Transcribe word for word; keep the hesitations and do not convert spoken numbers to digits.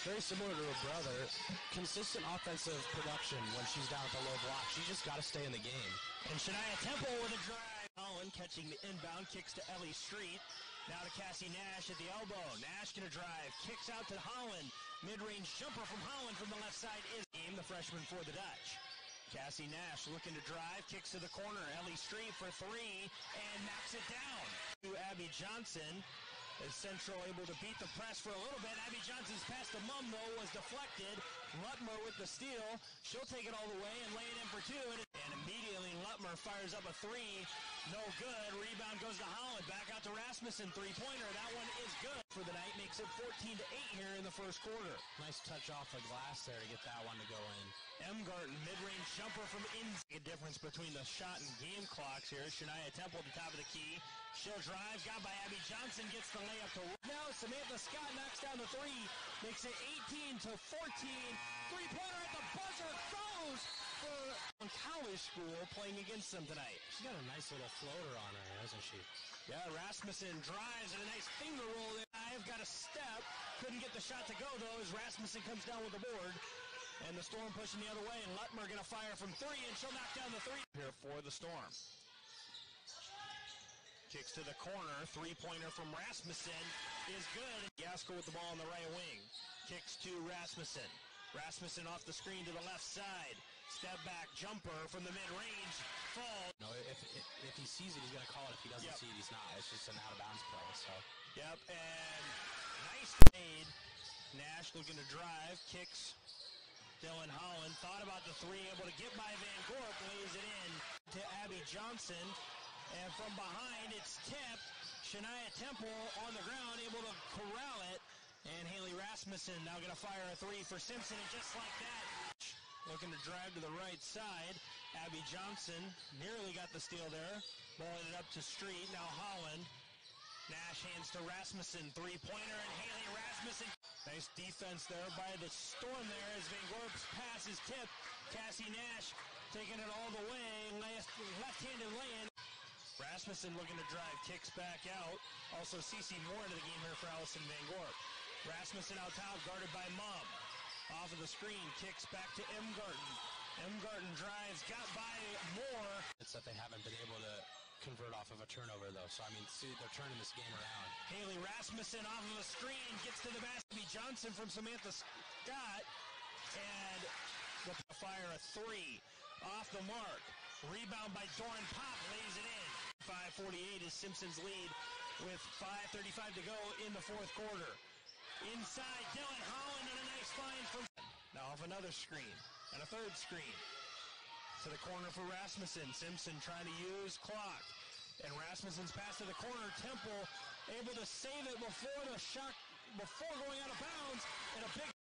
very similar to her brother. Consistent offensive production when she's down at the low block. She's just got to stay in the game. And Shania Temple with a drive. Holland catching the inbound, kicks to Ellie Street. Now to Cassie Nash at the elbow. Nash gonna drive, kicks out to Holland. Mid-range jumper from Holland from the left side is game, the freshman for the Dutch. Cassie Nash looking to drive, kicks to the corner. Ellie Street for three and knocks it down. To Abby Johnson. Is Central able to beat the press for a little bit. Abby Johnson's pass to Mum, though, was deflected. Lutmer with the steal. She'll take it all the way and lay it in for two. And, and immediately Lutmer fires up a three. No good. Rebound goes to Holland. Back out to Rasmussen. Three-pointer. That one is good for the night. Makes it fourteen to eight here in the first quarter. Nice touch off the glass there to get that one to go in. Emgarten, mid-range jumper from inside. A difference between the shot and game clocks here. Shania Temple at the top of the key. She'll drive, got by Abby Johnson, gets the layup to now. Samantha Scott knocks down the three, makes it eighteen to fourteen. Three-pointer at the buzzer goes for college school playing against them tonight. She's got a nice little floater on her, hasn't she? Yeah, Rasmussen drives and a nice finger roll there. I've got a step. Couldn't get the shot to go, though, as Rasmussen comes down with the board. And the Storm pushing the other way, and Lutmer going to fire from three, and she'll knock down the three here for the Storm. Kicks to the corner, three-pointer from Rasmussen is good. Gaskell with the ball on the right wing. Kicks to Rasmussen. Rasmussen off the screen to the left side. Step back jumper from the mid-range. Fall. No, if, if if he sees it, he's going to call it. If he doesn't Yep. see it, he's not. It's just an out-of-bounds play. So. Yep, and nice made. Nash looking to drive. Kicks. Dylan Holland thought about the three, able to get by Van Gorp, lays it in to Abby Johnson. And from behind, it's tipped. Shania Temple on the ground, able to corral it. And Haley Rasmussen now going to fire a three for Simpson. And just like that, looking to drive to the right side. Abby Johnson nearly got the steal there. Balling it up to Street. Now Holland. Nash hands to Rasmussen. Three-pointer, and Haley Rasmussen. Nice defense there by the Storm there as Van Gorp's pass is tipped. Cassie Nash taking it all the way. Left, left-handed lay-in. Rasmussen looking to drive, kicks back out. Also, Cece Moore into the game here for Allison Van Gorp. Rasmussen out top, guarded by Mum. Off of the screen, kicks back to Emgarten. Emgarten drives, got by Moore. It's that they haven't been able to convert off of a turnover, though. So, I mean, see, they're turning this game around. Haley Rasmussen off of the screen, gets to the basket. Johnson from Samantha Scott. And the fire a three. Off the mark. Rebound by Doran Pop, lays it in. five forty-eight is Simpson's lead with five thirty-five to go in the fourth quarter. Inside, Dylan Holland and a nice find from... Now off another screen and a third screen. To the corner for Rasmussen. Simpson trying to use clock. And Rasmussen's pass to the corner. Temple able to save it before the shot, before going out of bounds. And a big...